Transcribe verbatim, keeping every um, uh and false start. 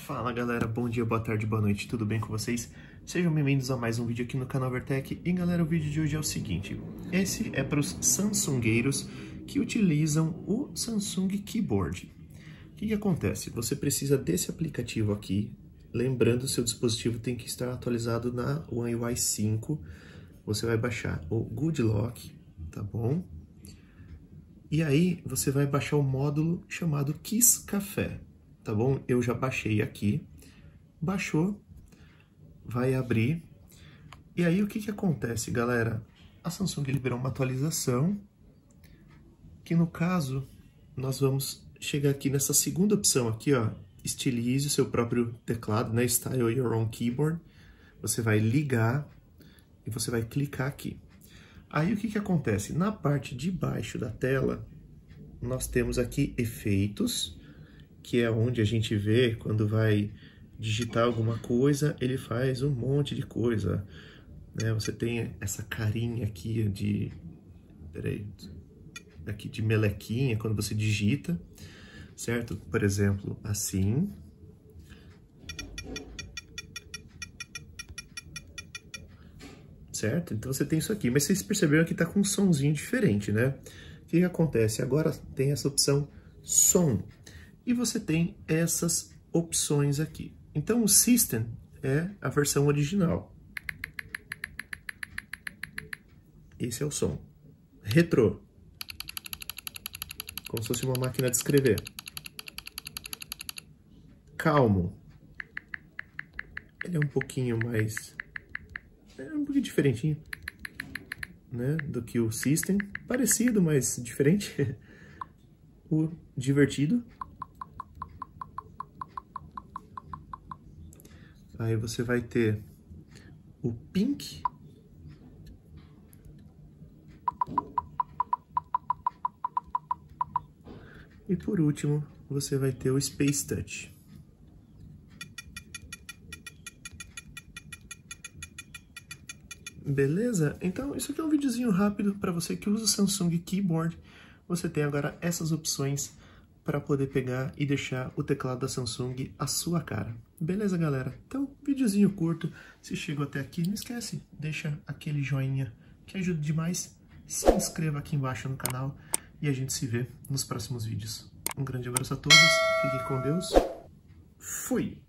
Fala galera, bom dia, boa tarde, boa noite, tudo bem com vocês? Sejam bem-vindos a mais um vídeo aqui no canal Vertec. E galera, o vídeo de hoje é o seguinte: esse é para os samsungueiros que utilizam o Samsung Keyboard. O que que acontece? Você precisa desse aplicativo aqui, lembrando, seu dispositivo tem que estar atualizado na One U I cinco. Você vai baixar o Good Lock, tá bom? E aí você vai baixar o módulo chamado Kiss Café, tá bom? Eu já baixei aqui, baixou, vai abrir. E aí o que que acontece, galera? A Samsung liberou uma atualização, que no caso, nós vamos chegar aqui nessa segunda opção aqui, ó, estilize o seu próprio teclado, né? Style your own keyboard. Você vai ligar e você vai clicar aqui. Aí o que que acontece? Na parte de baixo da tela, nós temos aqui efeitos, que é onde a gente vê quando vai digitar alguma coisa, ele faz um monte de coisa, né? Você tem essa carinha aqui de, peraí, aqui de melequinha quando você digita, certo? Por exemplo, assim. Certo? Então você tem isso aqui, mas vocês perceberam que tá com um sonzinho diferente, né? O que que acontece? Agora tem essa opção som, e você tem essas opções aqui. Então o System é a versão original. Esse é o som. Retro, como se fosse uma máquina de escrever. Calmo, ele é um pouquinho mais... é um pouquinho diferentinho, né, do que o System. Parecido, mas diferente. O divertido. Aí você vai ter o Pink. E por último, você vai ter o Space Touch. Beleza? Então, isso aqui é um videozinho rápido para você que usa o Samsung Keyboard. Você tem agora essas opções para poder pegar e deixar o teclado da Samsung à sua cara. Beleza, galera? Então, videozinho curto. Se chegou até aqui, não esquece, deixa aquele joinha que ajuda demais. Se inscreva aqui embaixo no canal e a gente se vê nos próximos vídeos. Um grande abraço a todos, fiquem com Deus. Fui!